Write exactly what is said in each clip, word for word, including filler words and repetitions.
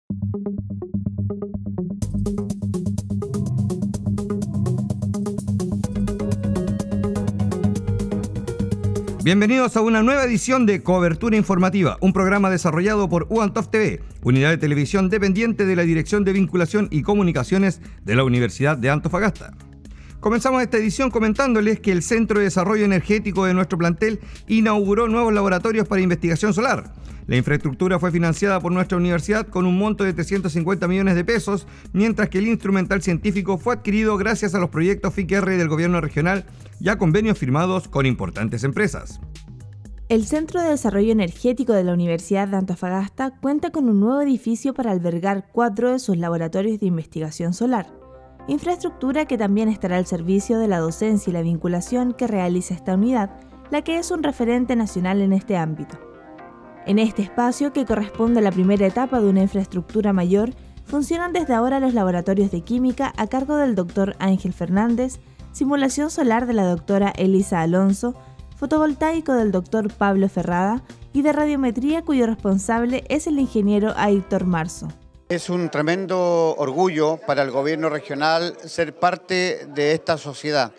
Bienvenidos a una nueva edición de Cobertura Informativa, un programa desarrollado por UANTOF T V, unidad de televisión dependiente de la Dirección de Vinculación y Comunicaciones de la Universidad de Antofagasta. Comenzamos esta edición comentándoles que el Centro de Desarrollo Energético de nuestro plantel inauguró nuevos laboratorios para investigación solar. La infraestructura fue financiada por nuestra universidad con un monto de trescientos cincuenta millones de pesos, mientras que el instrumental científico fue adquirido gracias a los proyectos F I C R del gobierno regional y a convenios firmados con importantes empresas. El Centro de Desarrollo Energético de la Universidad de Antofagasta cuenta con un nuevo edificio para albergar cuatro de sus laboratorios de investigación solar, infraestructura que también estará al servicio de la docencia y la vinculación que realiza esta unidad, la que es un referente nacional en este ámbito. En este espacio, que corresponde a la primera etapa de una infraestructura mayor, funcionan desde ahora los laboratorios de química a cargo del doctor Ángel Fernández, simulación solar de la doctora Elisa Alonso, fotovoltaico del doctor Pablo Ferrada y de radiometría cuyo responsable es el ingeniero Aitor Marzo. Es un tremendo orgullo para el gobierno regional ser parte de esta sociedad,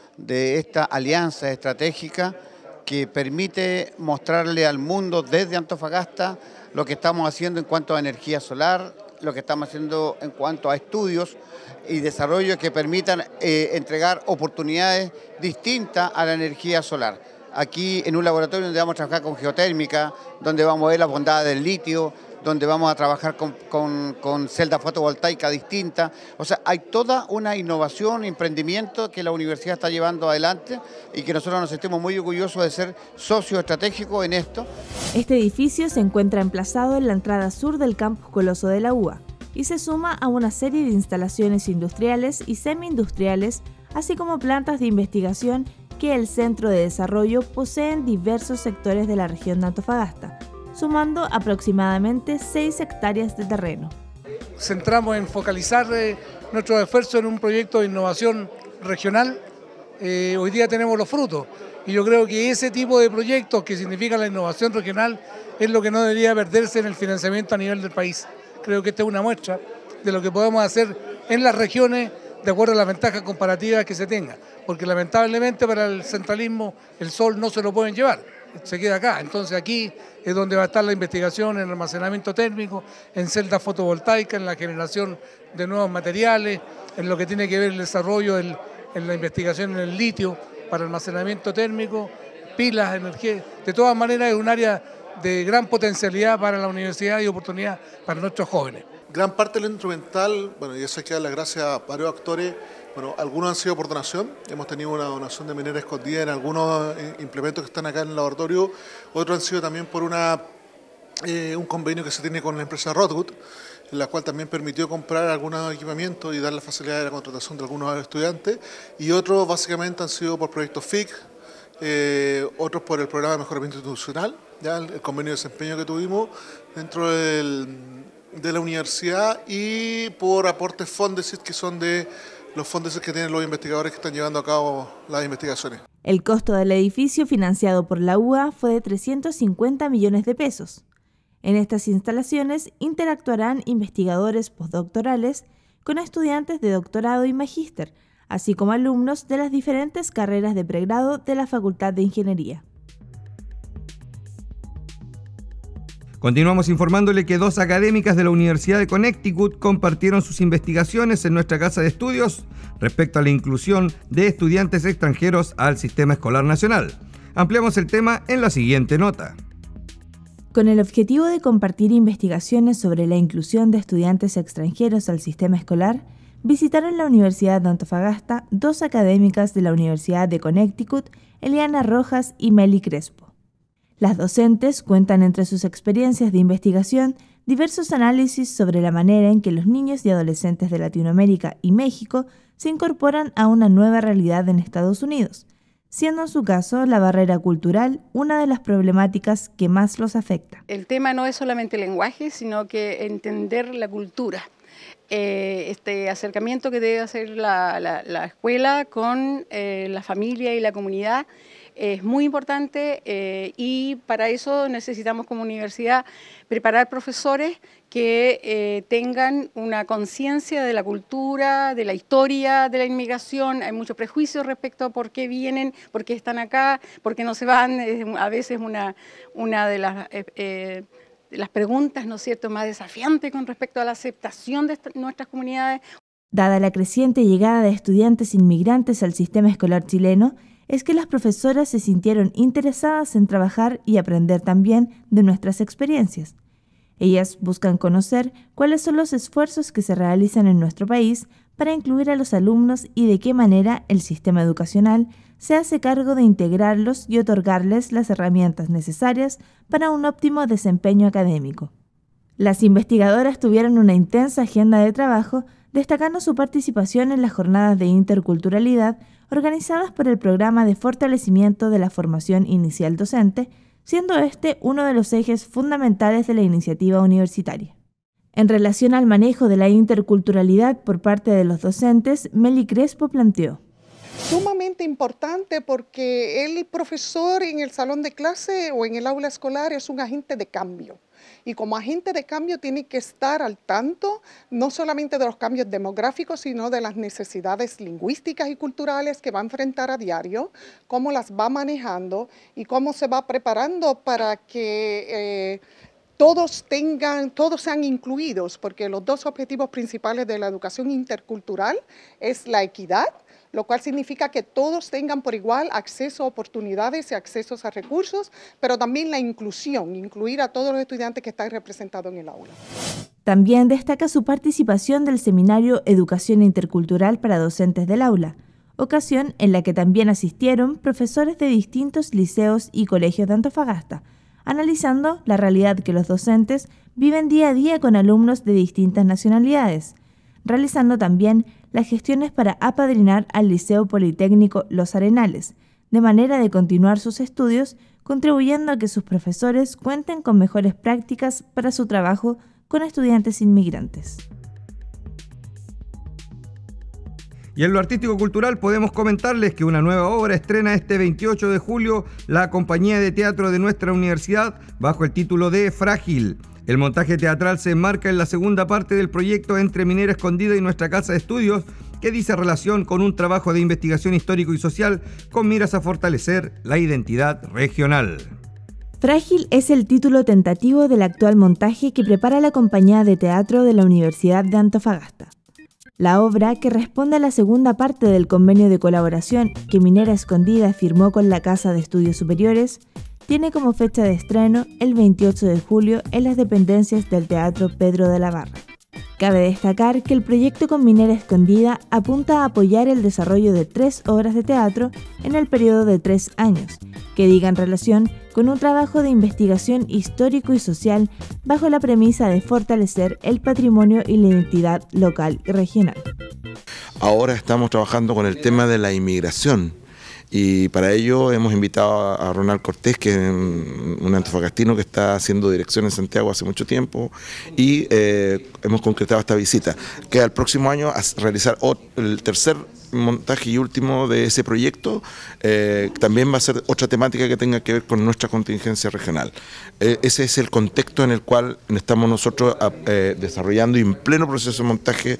de esta alianza estratégica que permite mostrarle al mundo desde Antofagasta lo que estamos haciendo en cuanto a energía solar, lo que estamos haciendo en cuanto a estudios y desarrollos que permitan eh, entregar oportunidades distintas a la energía solar. Aquí en un laboratorio donde vamos a trabajar con geotérmica, donde vamos a ver las bondades del litio, donde vamos a trabajar con, con, con celdas fotovoltaicas distintas. O sea, hay toda una innovación, emprendimiento que la universidad está llevando adelante y que nosotros nos sentimos muy orgullosos de ser socios estratégicos en esto. Este edificio se encuentra emplazado en la entrada sur del campus Coloso de la U A y se suma a una serie de instalaciones industriales y semi-industriales, así como plantas de investigación que el Centro de Desarrollo posee en diversos sectores de la región de Antofagasta, sumando aproximadamente seis hectáreas de terreno. Centramos en focalizar eh, nuestros esfuerzos en un proyecto de innovación regional. Eh, hoy día tenemos los frutos y yo creo que ese tipo de proyectos que significa la innovación regional es lo que no debería perderse en el financiamiento a nivel del país. Creo que esta es una muestra de lo que podemos hacer en las regiones de acuerdo a las ventajas comparativas que se tengan, porque lamentablemente para el centralismo el sol no se lo pueden llevar, se queda acá. Entonces aquí es donde va a estar la investigación en almacenamiento térmico, en celdas fotovoltaicas, en la generación de nuevos materiales, en lo que tiene que ver el desarrollo del, en la investigación en el litio para almacenamiento térmico, pilas, energía. De todas maneras es un área de gran potencialidad para la universidad y oportunidad para nuestros jóvenes. Gran parte del instrumental, bueno, y eso hay que dar las gracias a varios actores. Bueno, algunos han sido por donación, hemos tenido una donación de minera escondida en algunos implementos que están acá en el laboratorio, otros han sido también por una, eh, un convenio que se tiene con la empresa Rothwood, en la cual también permitió comprar algunos equipamientos y dar la facilidad de la contratación de algunos estudiantes, y otros básicamente han sido por proyectos F I C, eh, otros por el programa de mejoramiento institucional, ya el, el convenio de desempeño que tuvimos dentro del, de la universidad, y por aportes fondos que son de los fondos que tienen los investigadores que están llevando a cabo las investigaciones. El costo del edificio financiado por la U A fue de trescientos cincuenta millones de pesos. En estas instalaciones interactuarán investigadores postdoctorales con estudiantes de doctorado y magíster, así como alumnos de las diferentes carreras de pregrado de la Facultad de Ingeniería. Continuamos informándole que dos académicas de la Universidad de Connecticut compartieron sus investigaciones en nuestra casa de estudios respecto a la inclusión de estudiantes extranjeros al sistema escolar nacional. Ampliamos el tema en la siguiente nota. Con el objetivo de compartir investigaciones sobre la inclusión de estudiantes extranjeros al sistema escolar, visitaron la Universidad de Antofagasta dos académicas de la Universidad de Connecticut, Eliana Rojas y Meli Crespo. Las docentes cuentan entre sus experiencias de investigación diversos análisis sobre la manera en que los niños y adolescentes de Latinoamérica y México se incorporan a una nueva realidad en Estados Unidos, siendo en su caso la barrera cultural una de las problemáticas que más los afecta. El tema no es solamente el lenguaje, sino que entender la cultura. Eh, este acercamiento que debe hacer la, la, la escuela con eh, la familia y la comunidad, es muy importante eh, y para eso necesitamos como universidad preparar profesores que eh, tengan una conciencia de la cultura, de la historia de la inmigración. Hay muchos prejuicios respecto a por qué vienen, por qué están acá, por qué no se van. Es a veces una, una de las... Eh, eh, las preguntas, ¿no es cierto?, más desafiantes con respecto a la aceptación de nuestras comunidades. Dada la creciente llegada de estudiantes inmigrantes al sistema escolar chileno, es que las profesoras se sintieron interesadas en trabajar y aprender también de nuestras experiencias. Ellas buscan conocer cuáles son los esfuerzos que se realizan en nuestro país para incluir a los alumnos y de qué manera el sistema educacional se hace cargo de integrarlos y otorgarles las herramientas necesarias para un óptimo desempeño académico. Las investigadoras tuvieron una intensa agenda de trabajo, destacando su participación en las jornadas de interculturalidad organizadas por el Programa de Fortalecimiento de la Formación Inicial Docente, siendo este uno de los ejes fundamentales de la iniciativa universitaria. En relación al manejo de la interculturalidad por parte de los docentes, Meli Crespo planteó: Sumamente importante porque el profesor en el salón de clase o en el aula escolar es un agente de cambio. Y como agente de cambio tiene que estar al tanto no solamente de los cambios demográficos, sino de las necesidades lingüísticas y culturales que va a enfrentar a diario, cómo las va manejando y cómo se va preparando para que eh, todos tengan, todos sean incluidos, porque los dos objetivos principales de la educación intercultural es la equidad, lo cual significa que todos tengan por igual acceso a oportunidades y accesos a recursos, pero también la inclusión, incluir a todos los estudiantes que están representados en el aula. También destaca su participación del seminario Educación Intercultural para Docentes del Aula, ocasión en la que también asistieron profesores de distintos liceos y colegios de Antofagasta, analizando la realidad que los docentes viven día a día con alumnos de distintas nacionalidades, realizando también las gestiones para apadrinar al Liceo Politécnico Los Arenales, de manera de continuar sus estudios, contribuyendo a que sus profesores cuenten con mejores prácticas para su trabajo con estudiantes inmigrantes. Y en lo artístico-cultural podemos comentarles que una nueva obra estrena este veintiocho de julio la compañía de teatro de nuestra universidad bajo el título de Frágil. El montaje teatral se enmarca en la segunda parte del proyecto Entre Minera Escondida y Nuestra Casa de Estudios, que dice relación con un trabajo de investigación histórico y social con miras a fortalecer la identidad regional. Frágil es el título tentativo del actual montaje que prepara la compañía de teatro de la Universidad de Antofagasta. La obra, que responde a la segunda parte del convenio de colaboración que Minera Escondida firmó con la Casa de Estudios Superiores, tiene como fecha de estreno el veintiocho de julio en las dependencias del Teatro Pedro de la Barra. Cabe destacar que el proyecto con Minera Escondida apunta a apoyar el desarrollo de tres obras de teatro en el periodo de tres años, que digan relación con un trabajo de investigación histórico y social bajo la premisa de fortalecer el patrimonio y la identidad local y regional. Ahora estamos trabajando con el tema de la inmigración. Y para ello hemos invitado a Ronald Cortés, que es un antofagastino que está haciendo dirección en Santiago hace mucho tiempo, y eh, hemos concretado esta visita, que al próximo año a realizar el tercer montaje y último de ese proyecto. Eh, también va a ser otra temática que tenga que ver con nuestra contingencia regional. Eh, ese es el contexto en el cual estamos nosotros eh, desarrollando y en pleno proceso de montaje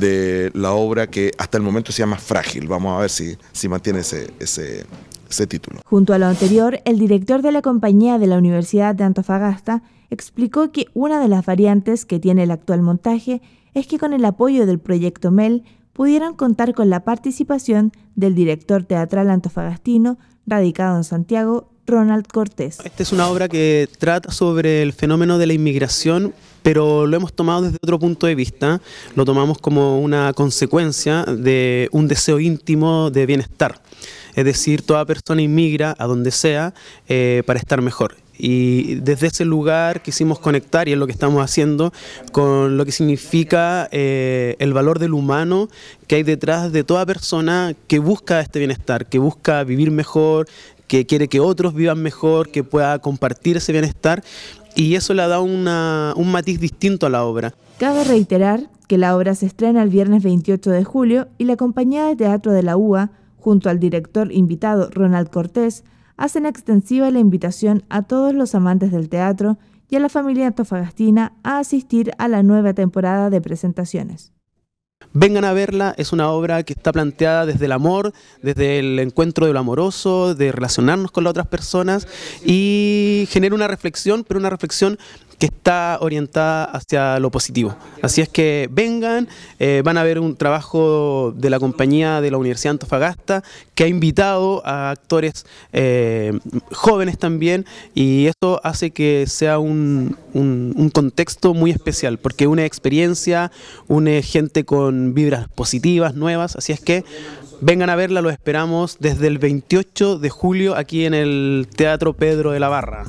de la obra que hasta el momento se llama Frágil. Vamos a ver si, si mantiene ese, ese, ese título. Junto a lo anterior, el director de la compañía de la Universidad de Antofagasta explicó que una de las variantes que tiene el actual montaje es que con el apoyo del proyecto M E L pudieron contar con la participación del director teatral antofagastino, radicado en Santiago, Ronald Cortés. Esta es una obra que trata sobre el fenómeno de la inmigración, pero lo hemos tomado desde otro punto de vista. Lo tomamos como una consecuencia de un deseo íntimo de bienestar. Es decir, toda persona inmigra a donde sea eh, para estar mejor. Y desde ese lugar quisimos conectar, y es lo que estamos haciendo, con lo que significa eh, el valor del humano que hay detrás de toda persona que busca este bienestar, que busca vivir mejor, que quiere que otros vivan mejor, que pueda compartir ese bienestar, y eso le da una, un matiz distinto a la obra. Cabe reiterar que la obra se estrena el viernes veintiocho de julio y la compañía de teatro de la U A, junto al director invitado Ronald Cortés, hacen extensiva la invitación a todos los amantes del teatro y a la familia antofagastina a asistir a la nueva temporada de presentaciones. Vengan a verla, es una obra que está planteada desde el amor, desde el encuentro de lo amoroso, de relacionarnos con las otras personas y genera una reflexión, pero una reflexión que está orientada hacia lo positivo. Así es que vengan, eh, van a ver un trabajo de la compañía de la Universidad de Antofagasta que ha invitado a actores eh, jóvenes también, y esto hace que sea un, un, un contexto muy especial, porque une experiencia, une gente con vibras positivas, nuevas, así es que vengan a verla, lo esperamos desde el veintiocho de julio aquí en el Teatro Pedro de la Barra.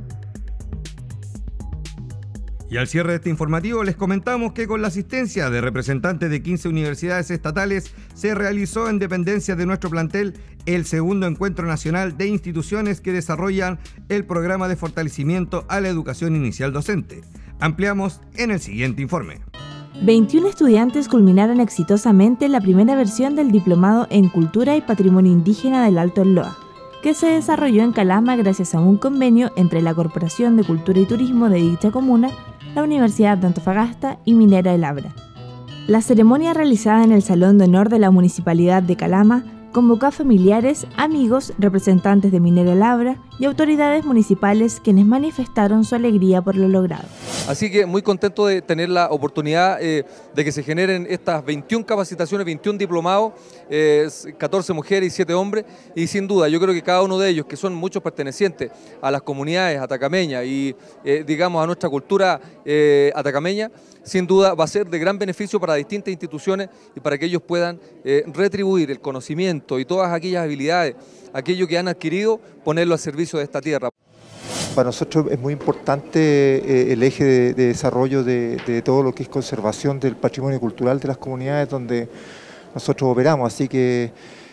Y al cierre de este informativo les comentamos que con la asistencia de representantes de quince universidades estatales se realizó en dependencia de nuestro plantel el segundo encuentro nacional de instituciones que desarrollan el programa de fortalecimiento a la educación inicial docente. Ampliamos en el siguiente informe. veintiún estudiantes culminaron exitosamente la primera versión del Diplomado en Cultura y Patrimonio Indígena del Alto Loa, que se desarrolló en Calama gracias a un convenio entre la Corporación de Cultura y Turismo de dicha comuna, la Universidad de Antofagasta y Minera El Abra. La ceremonia realizada en el Salón de Honor de la Municipalidad de Calama convocó a familiares, amigos, representantes de Minera El Abra y autoridades municipales quienes manifestaron su alegría por lo logrado. Así que muy contento de tener la oportunidad eh, de que se generen estas veintiún capacitaciones, veintiún diplomados, eh, catorce mujeres y siete hombres, y sin duda yo creo que cada uno de ellos, que son muchos pertenecientes a las comunidades atacameñas y eh, digamos a nuestra cultura eh, atacameña, sin duda va a ser de gran beneficio para distintas instituciones y para que ellos puedan eh, retribuir el conocimiento y todas aquellas habilidades, aquello que han adquirido, ponerlo al servicio de esta tierra. Para nosotros es muy importante eh, el eje de, de desarrollo de, de todo lo que es conservación del patrimonio cultural de las comunidades donde nosotros operamos, así que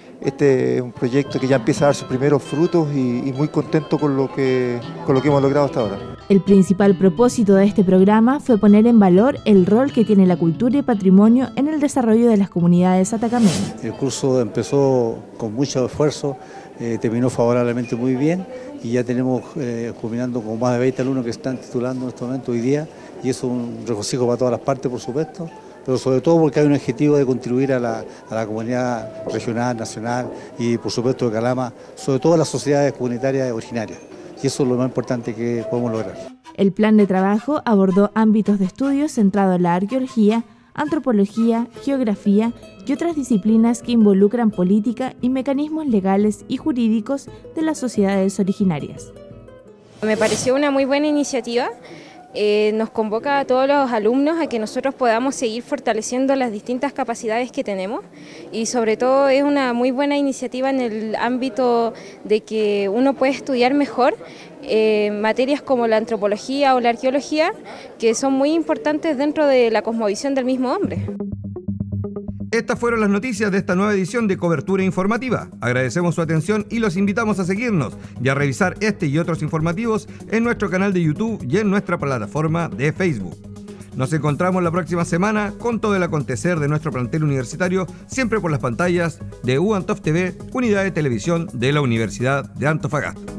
este es un proyecto que ya empieza a dar sus primeros frutos y, y muy contento con lo, que, con lo que hemos logrado hasta ahora. El principal propósito de este programa fue poner en valor el rol que tiene la cultura y patrimonio en el desarrollo de las comunidades atacameñas. El curso empezó con mucho esfuerzo, eh, terminó favorablemente muy bien y ya tenemos eh, culminando con más de veinte alumnos que están titulando en este momento hoy día, y eso es un regocijo para todas las partes, por supuesto, pero sobre todo porque hay un objetivo de contribuir a la, a la comunidad regional, nacional y por supuesto de Calama, sobre todo a las sociedades comunitarias originarias, y eso es lo más importante que podemos lograr. El plan de trabajo abordó ámbitos de estudio centrados en la arqueología, antropología, geografía y otras disciplinas que involucran política y mecanismos legales y jurídicos de las sociedades originarias. Me pareció una muy buena iniciativa. Eh, nos convoca a todos los alumnos a que nosotros podamos seguir fortaleciendo las distintas capacidades que tenemos, y sobre todo es una muy buena iniciativa en el ámbito de que uno puede estudiar mejor eh, materias como la antropología o la arqueología, que son muy importantes dentro de la cosmovisión del mismo hombre. Estas fueron las noticias de esta nueva edición de Cobertura Informativa. Agradecemos su atención y los invitamos a seguirnos y a revisar este y otros informativos en nuestro canal de YouTube y en nuestra plataforma de Facebook. Nos encontramos la próxima semana con todo el acontecer de nuestro plantel universitario, siempre por las pantallas de UANTOF T V, Unidad de Televisión de la Universidad de Antofagasta.